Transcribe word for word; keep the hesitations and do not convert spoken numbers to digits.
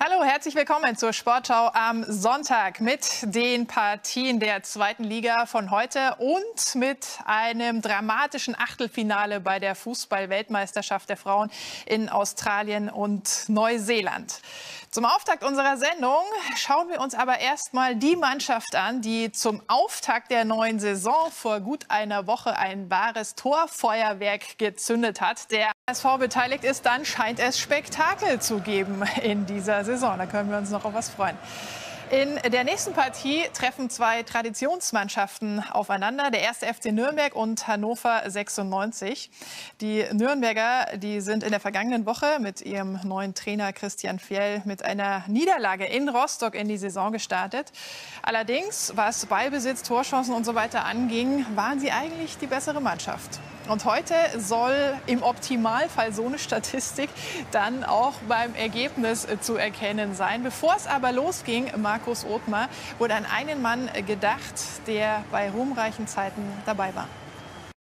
Hallo, herzlich willkommen zur Sportschau am Sonntag mit den Partien der zweiten Liga von heute und mit einem dramatischen Achtelfinale bei der Fußball-Weltmeisterschaft der Frauen in Australien und Neuseeland. Zum Auftakt unserer Sendung schauen wir uns aber erstmal die Mannschaft an, die zum Auftakt der neuen Saison vor gut einer Woche ein wahres Torfeuerwerk gezündet hat. Der S V beteiligt ist, dann scheint es Spektakel zu geben in dieser Saison. Da können wir uns noch auf was freuen. In der nächsten Partie treffen zwei Traditionsmannschaften aufeinander, der erste F C Nürnberg und Hannover sechsundneunzig. Die Nürnberger, die sind in der vergangenen Woche mit ihrem neuen Trainer Christian Fjell mit einer Niederlage in Rostock in die Saison gestartet. Allerdings, was Ballbesitz, Torchancen und so weiter anging, waren sie eigentlich die bessere Mannschaft. Und heute soll im Optimalfall so eine Statistik dann auch beim Ergebnis zu erkennen sein. Bevor es aber losging, Markus Othmar, wurde an einen Mann gedacht, der bei ruhmreichen Zeiten dabei war.